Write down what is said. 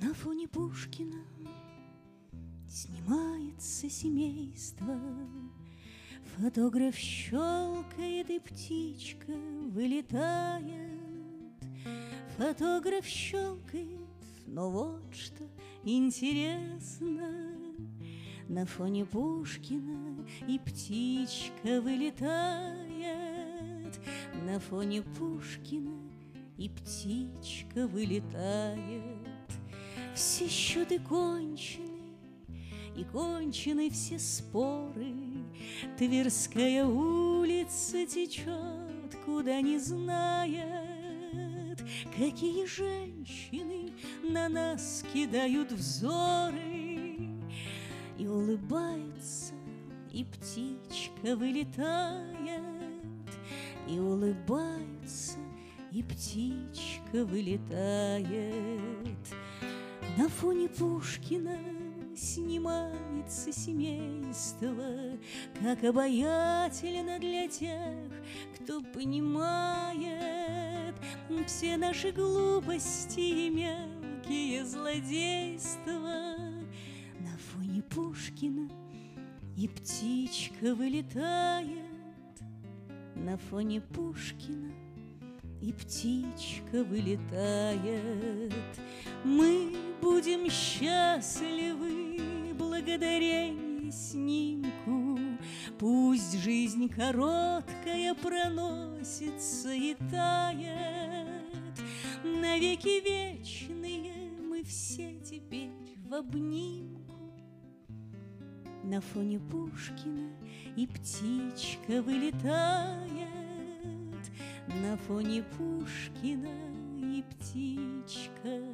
На фоне Пушкина снимается семейство. Фотограф щелкает, и птичка вылетает. Фотограф щелкает, но вот что интересно: на фоне Пушкина и птичка вылетает. На фоне Пушкина и птичка вылетает. Все счеты кончены, и кончены все споры. Тверская улица течет, куда не знает. Какие женщины на нас кидают взоры. И улыбаются, и птичка вылетает. И улыбаются, и птичка вылетает. На фоне Пушкина снимается семейство, как обаятельно для тех, кто понимает все наши глупости и мелкие злодейства. На фоне Пушкина и птичка вылетает. На фоне Пушкина и птичка вылетает. Мы будем счастливы благодарение снимку. Пусть жизнь короткая проносится и тает. Навеки вечные мы все теперь в обнимку. На фоне Пушкина и птичка вылетает. На фоне Пушкина и птичка